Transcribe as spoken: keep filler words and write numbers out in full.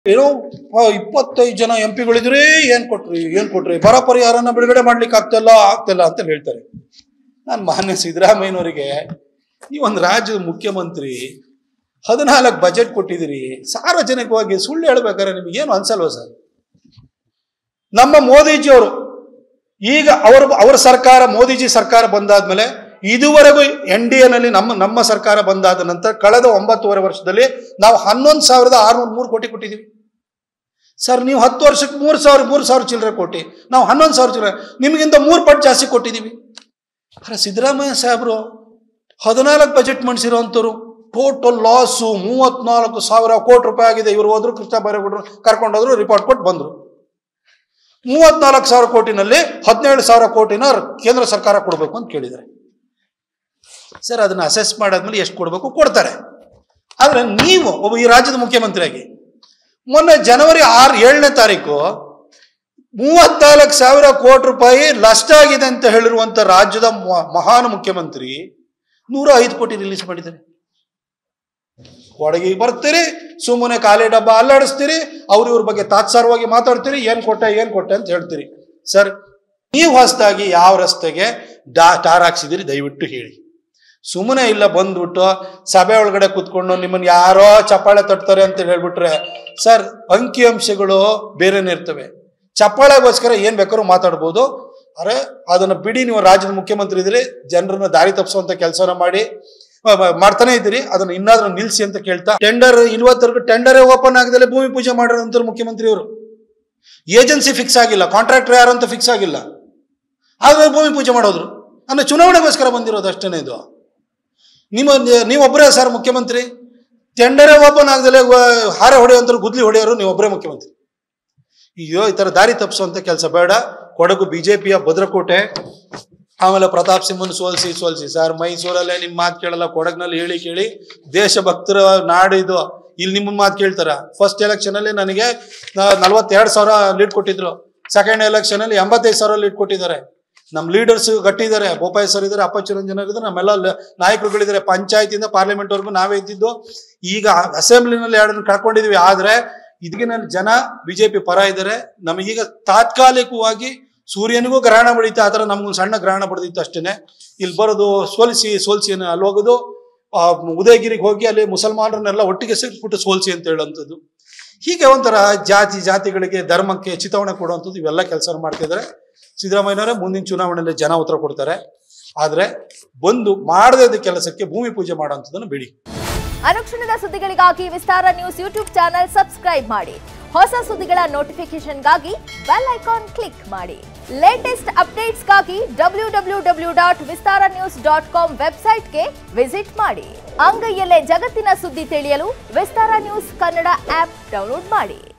ಏನೋ ಇಪ್ಪತ್ತೈದು ಜನ ಎಂ ಪಿಗಳಿದ್ರೆ ಏನ್ ಕೊಟ್ರಿ ಏನ್ ಕೊಟ್ರಿ ಬರ ಪರಿಹಾರನ ಬಿಡುಗಡೆ ಮಾಡ್ಲಿಕ್ಕೆ ಆಗ್ತಿಲ್ಲ ಆಗ್ತಿಲ್ಲ ಅಂತ ಹೇಳ್ತಾರೆ. ನಾನು ಮಾನ್ಯ ಸಿದ್ದರಾಮಯ್ಯನವರಿಗೆ ಈ ಒಂದು ರಾಜ್ಯದ ಮುಖ್ಯಮಂತ್ರಿ ಹದಿನಾಲ್ಕು ಬಜೆಟ್ ಕೊಟ್ಟಿದ್ದೀರಿ, ಸಾರ್ವಜನಿಕವಾಗಿ ಸುಳ್ಳು ಹೇಳ್ಬೇಕಾದ್ರೆ ನಿಮ್ಗೆ ಏನು ಅನ್ಸಲ್ವ ಸರ್? ನಮ್ಮ ಮೋದಿಜಿಯವರು ಈಗ ಅವರು ಅವರ ಸರ್ಕಾರ ಮೋದಿಜಿ ಸರ್ಕಾರ ಬಂದಾದ್ಮೇಲೆ ಇದುವರೆಗೂ ಎನ್ ಡಿ ಎನಲ್ಲಿ ನಮ್ಮ ನಮ್ಮ ಸರ್ಕಾರ ಬಂದಾದ ನಂತರ ಕಳೆದ ಒಂಬತ್ತುವರೆ ವರ್ಷದಲ್ಲಿ ನಾವು ಹನ್ನೊಂದು ಸಾವಿರದ ಆರ್ನೂರ ಮೂರು ಕೋಟಿ ಕೊಟ್ಟಿದ್ದೀವಿ ಸರ್. ನೀವು ಹತ್ತು ವರ್ಷಕ್ಕೆ ಮೂರು ಸಾವಿರ ಮೂರು ಸಾವಿರ ಚಿಲ್ಲರೆ ಕೋಟಿ, ನಾವು ಹನ್ನೊಂದು ಸಾವಿರ ಚಿಲ್ಲರೆ, ನಿಮಗಿಂತ ಮೂರು ಪಟ್ಟು ಜಾಸ್ತಿ ಕೊಟ್ಟಿದ್ದೀವಿ. ಅರೆ ಸಿದ್ದರಾಮಯ್ಯ ಸಾಹೇಬರು ಹದಿನಾಲ್ಕು ಬಜೆಟ್ ಮಂಡಿಸಿರೋಂಥವ್ರು ಟೋಟಲ್ ಲಾಸು ಮೂವತ್ನಾಲ್ಕು ಸಾವಿರ ಕೋಟಿ ರೂಪಾಯಿ ಆಗಿದೆ. ಇವರು ಹೋದ್ರು, ಕೃಷ್ಣ ಬೈರೇಗೌಡರು ಕರ್ಕೊಂಡೋದ್ರು, ರಿಪೋರ್ಟ್ ಕೊಟ್ಟು ಬಂದರು. ಮೂವತ್ನಾಲ್ಕು ಸಾವಿರ ಕೋಟಿನಲ್ಲಿ ಹದಿನೇಳು ಸಾವಿರ ಕೋಟಿನ ಕೇಂದ್ರ ಸರ್ಕಾರ ಕೊಡಬೇಕು ಅಂತ ಕೇಳಿದ್ದಾರೆ ಸರ್. ಅದನ್ನ ಅಸೆಸ್ ಮಾಡಾದ್ಮೇಲೆ ಎಷ್ಟು ಕೊಡಬೇಕು ಕೊಡ್ತಾರೆ. ಆದ್ರೆ ನೀವು ಒಬ್ಬ ಈ ರಾಜ್ಯದ ಮುಖ್ಯಮಂತ್ರಿಯಾಗಿ ಮೊನ್ನೆ ಜನವರಿ ಆರು ಏಳನೇ ತಾರೀಕು ಮೂವತ್ನಾಲ್ಕು ಸಾವಿರ ಕೋಟಿ ರೂಪಾಯಿ ನಷ್ಟ ಆಗಿದೆ ಅಂತ ಹೇಳಿರುವಂತ ರಾಜ್ಯದ ಮಹಾನ್ ಮುಖ್ಯಮಂತ್ರಿ ನೂರ ಐದು ಕೋಟಿ ರಿಲೀಸ್ ಮಾಡಿದ್ದಾರೆ. ಒಳಗೆ ಬರ್ತೀರಿ, ಸುಮ್ಮನೆ ಖಾಲಿ ಡಬ್ಬ ಅಲ್ಲಾಡಿಸ್ತೀರಿ, ಅವ್ರ ಇವ್ರ ಬಗ್ಗೆ ತಾತ್ಸಾರವಾಗಿ ಮಾತಾಡ್ತೀರಿ, ಏನ್ ಕೊಟ್ಟೆ ಏನ್ ಕೊಟ್ಟೆ ಅಂತ ಹೇಳ್ತೀರಿ. ಸರ್, ನೀವು ಹೊಸದಾಗಿ ಯಾವ ರಸ್ತೆಗೆ ಡಾ ಟಾರ್ ಹಾಕ್ಸಿದಿರಿ ದಯವಿಟ್ಟು ಹೇಳಿ. ಸುಮ್ಮನೆ ಇಲ್ಲ ಬಂದ್ಬಿಟ್ಟು ಸಭೆ ಒಳಗಡೆ ಕೂತ್ಕೊಂಡು ನಿಮ್ಮನ್ನ ಯಾರೋ ಚಪ್ಪಾಳೆ ತಟ್ತಾರೆ ಅಂತ ಹೇಳ್ಬಿಟ್ರೆ ಸರ್, ಅಂಕಿ ಅಂಶಗಳು ಬೇರೆನೇ ಇರ್ತವೆ. ಚಪ್ಪಾಳೆಗೋಸ್ಕರ ಏನ್ ಬೇಕಾದ್ರೂ ಮಾತಾಡ್ಬೋದು. ಅರೆ ಅದನ್ನ ಬಿಡಿ, ನೀವು ರಾಜ್ಯದ ಮುಖ್ಯಮಂತ್ರಿ ಇದ್ರಿ, ಜನರನ್ನ ದಾರಿ ತಪ್ಪಿಸುವಂತ ಕೆಲಸನ ಮಾಡಿ ಮಾಡ್ತಾನೆ ಇದ್ದೀರಿ, ಅದನ್ನ ಇನ್ನಾದ್ರೂ ನಿಲ್ಸಿ ಅಂತ ಕೇಳ್ತಾ, ಟೆಂಡರ್ ಇವತ್ತರೆಗೂ ಟೆಂಡರೇ ಓಪನ್ ಆಗದಲ್ಲೇ ಭೂಮಿ ಪೂಜೆ ಮಾಡಿರೋಂಥ ಮುಖ್ಯಮಂತ್ರಿ ಅವರು. ಏಜೆನ್ಸಿ ಫಿಕ್ಸ್ ಆಗಿಲ್ಲ, ಕಾಂಟ್ರಾಕ್ಟರ್ ಯಾರು ಅಂತ ಫಿಕ್ಸ್ ಆಗಿಲ್ಲ, ಆದ್ರೆ ಭೂಮಿ ಪೂಜೆ ಮಾಡೋದ್ರು. ಅಂದ್ರೆ ಚುನಾವಣೆಗೋಸ್ಕರ ಬಂದಿರೋದು ಅಷ್ಟೇನೆ. ಇದು ನಿಮ್ಮ ನೀವೊಬ್ಬರೇ ಸರ್ ಮುಖ್ಯಮಂತ್ರಿ. ಟೆಂಡರೇ ಓಪನ್ ಆಗದಲ್ಲೇ ಹಾರೆ ಹೊಡೆಯೋಂಥ ಗುದ್ಲಿ ಹೊಡೆಯೋರು ನೀವೊಬ್ಬರೇ ಮುಖ್ಯಮಂತ್ರಿ. ಅಯ್ಯೋ, ಈ ತರ ದಾರಿ ತಪ್ಪಿಸುವಂತ ಕೆಲಸ ಬೇಡ. ಕೊಡಗು ಬಿಜೆಪಿಯ ಭದ್ರಕೋಟೆ, ಆಮೇಲೆ ಪ್ರತಾಪ್ ಸಿಂಹನ್ ಸೋಲ್ಸಿ ಸೋಲ್ಸಿ ಸರ್, ಮೈಸೂರಲ್ಲೇ ನಿಮ್ಮ ಮಾತು ಕೇಳಲ್ಲ, ಕೊಡಗಿನಲ್ಲಿ ಹೇಳಿ ಕೇಳಿ ದೇಶಭಕ್ತರ ನಾಡು ಇದು. ಇಲ್ಲಿ ನಿಮ್ಮ ಮಾತು ಕೇಳ್ತಾರ? ಫಸ್ಟ್ ಎಲೆಕ್ಷನ್ ಅಲ್ಲಿ ನನಗೆ ನಲ್ವತ್ತೆರಡು ಸಾವಿರ ಲೀಡ್ ಕೊಟ್ಟಿದ್ರು, ಸೆಕೆಂಡ್ ಎಲೆಕ್ಷನ್ ಅಲ್ಲಿ ಎಂಬತ್ತೈದು ಸಾವಿರ ಲೀಡ್ ಕೊಟ್ಟಿದ್ದಾರೆ. ನಮ್ಮ ಲೀಡರ್ಸ್ ಗಟ್ಟಿದ್ದಾರೆ, ಬೋಪಾಯ್ ಸರ್ ಇದ್ದಾರೆ, ಅಪ್ಪಚ್ಚರಂಜನರ್ ಇದ್ದಾರೆ, ನಮ್ಮೆಲ್ಲ ನಾಯಕರುಗಳಿದ್ದಾರೆ. ಪಂಚಾಯತಿಂದ ಪಾರ್ಲಿಮೆಂಟ್ ವರ್ಗು ನಾವೇ ಇದ್ದಿದ್ದು. ಈಗ ಅಸೆಂಬ್ಲಿನಲ್ಲಿ ಎರಡನ್ನು ಕಳ್ಕೊಂಡಿದೀವಿ. ಆದ್ರೆ ಇದಕ್ಕಿನಲ್ಲಿ ಜನ ಬಿಜೆಪಿ ಪರ ಇದ್ದಾರೆ. ನಮಗೀಗ ತಾತ್ಕಾಲಿಕವಾಗಿ ಸೂರ್ಯನಿಗೂ ಗ್ರಹಣ ಬಡೀತಾ, ಆ ಥರ ನಮ್ಗೊಂದು ಸಣ್ಣ ಗ್ರಹಣ ಬಡ್ದಿತ್ತು ಅಷ್ಟೇನೆ. ಇಲ್ಲಿ ಬರೋದು ಸೋಲಿಸಿ ಸೋಲ್ಸಿ ಅಲ್ಲಿ ಹೋಗೋದು, ಉದಯಗಿರಿಗೆ ಹೋಗಿ ಅಲ್ಲಿ ಮುಸಲ್ಮಾನರನ್ನೆಲ್ಲ ಒಟ್ಟಿಗೆ ಸೇರಿಸ್ಬಿಟ್ಟು ಸೋಲ್ಸಿ ಅಂತ ಹೇಳುವಂಥದ್ದು. ಹೀಗೆ ಒಂಥರ ಜಾತಿ ಜಾತಿಗಳಿಗೆ ಧರ್ಮಕ್ಕೆ ಚಿತಾವಣೆ ಕೊಡುವಂಥದ್ದು ಇವೆಲ್ಲ ಕೆಲಸ ಮಾಡ್ತಿದ್ದಾರೆ ಸಿದ್ದರಾಮಯ್ಯನವರೇ. ಮುಂದಿನ ಚುನಾವಣೆಯಲ್ಲಿ ಜನ ಉತ್ತರ ಕೊಡ್ತಾರೆ. ಆದ್ರೆ ಬಂದು ಮಾಡದ ಕೆಲಸಕ್ಕೆ ಭೂಮಿ ಪೂಜೆ ಮಾಡುವಂಥದ್ದನ್ನು ಬಿಡಿ. ಅನುಕ್ಷಣದ ಸುದ್ದಿಗಳಿಗಾಗಿ Vistara news YouTube channel subscribe ಮಾಡಿ. ಹೊಸ ಸುದ್ದಿಗಳ ನೋಟಿಫಿಕೇಶನ್ಗಾಗಿ ಬೆಲ್ ಐಕಾನ್ ಕ್ಲಿಕ್ ಮಾಡಿ. ಲೇಟೆಸ್ಟ್ ಅಪ್ಡೇಟ್ಸ್ಗಾಗಿ W W W dot Vistara news dot com ವೆಬ್ಸೈಟ್ಗೆ ವಿಸಿಟ್ ಮಾಡಿ. ಅಂಗೈಯಲ್ಲೇ ಜಗತ್ತಿನ ಸುದ್ದಿ ತಿಳಿಯಲು Vistara news Kannada app download ಮಾಡಿ.